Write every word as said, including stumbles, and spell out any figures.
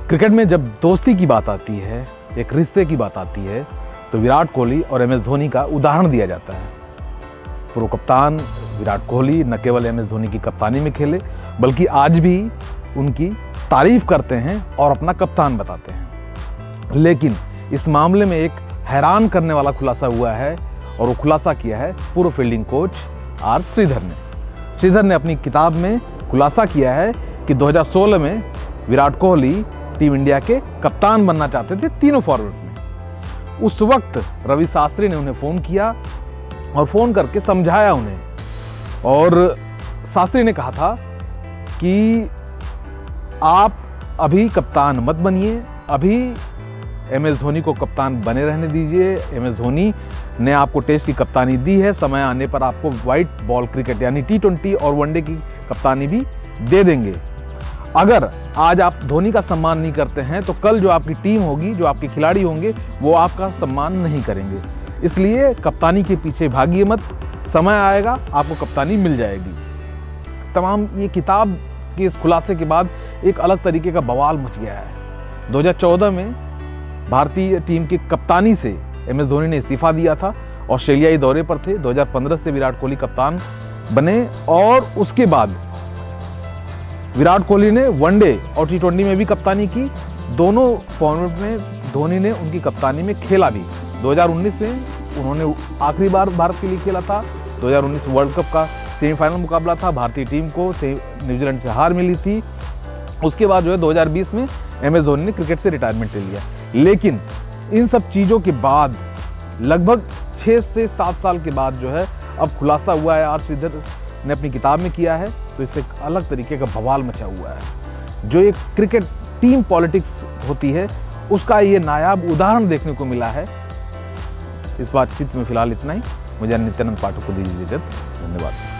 Cricket में जब दोस्ती की बात आती है, एक रिश्ते की बात आती है, तो विराट कोहली और एम एस धोनी का उदाहरण दिया जाता है। पूर्व कप्तान विराट कोहली न केवल एम एस धोनी की कप्तानी में खेले, बल्कि आज भी उनकी तारीफ करते हैं और अपना कप्तान बताते हैं। लेकिन इस मामले में एक हैरान करने वाला खुलासा हुआ है, और वो खुलासा किया है पूर्व फील्डिंग कोच आर श्रीधर ने। श्रीधर ने अपनी किताब में खुलासा किया है कि दो हज़ार सोलह में विराट कोहली टीम इंडिया के कप्तान बनना चाहते थे तीनों फॉर्मेट में। उस वक्त रवि शास्त्री ने उन्हें फ़ोन किया और फ़ोन करके समझाया उन्हें, और शास्त्री ने कहा था कि आप अभी कप्तान मत बनिए, अभी एम एस धोनी को कप्तान बने रहने दीजिए। एम एस धोनी ने आपको टेस्ट की कप्तानी दी है, समय आने पर आपको वाइट बॉल क्रिकेट यानी टी ट्वेंटी और वनडे की कप्तानी भी दे देंगे। अगर आज आप धोनी का सम्मान नहीं करते हैं तो कल जो आपकी टीम होगी, जो आपके खिलाड़ी होंगे, वो आपका सम्मान नहीं करेंगे। इसलिए कप्तानी के पीछे भागिए मत, समय आएगा आपको कप्तानी मिल जाएगी। तमाम ये किताब के इस खुलासे के बाद एक अलग तरीके का बवाल मच गया है। दो हज़ार चौदह में भारतीय टीम की कप्तानी से एम एस धोनी ने इस्तीफा दिया था, ऑस्ट्रेलियाई दौरे पर थे। दो हज़ार पंद्रह से विराट कोहली कप्तान बने, और उसके बाद विराट कोहली ने वनडे और टी ट्वेंटी में भी कप्तानी की। दोनों फॉर्मेट में धोनी ने उनकी कप्तानी में खेला भी। दो हज़ार उन्नीस में उन्होंने आखिरी बार भारत के लिए खेला था। दो हज़ार उन्नीस वर्ल्ड कप का सेमीफाइनल मुकाबला था, भारतीय टीम को न्यूजीलैंड से हार मिली थी। उसके बाद जो है दो हज़ार बीस में एम एस धोनी ने क्रिकेट से रिटायरमेंट ले लिया। लेकिन इन सब चीज़ों के बाद लगभग छः से सात साल के बाद जो है अब खुलासा हुआ है, आर श्रीधर ने अपनी किताब में किया है, तो इससे एक अलग तरीके का बवाल मचा हुआ है। जो एक क्रिकेट टीम पॉलिटिक्स होती है, उसका ये नायाब उदाहरण देखने को मिला है। इस बातचीत में फिलहाल इतना ही। मुझे नित्यानंद पाठक को दीजिए इजाजत। धन्यवाद।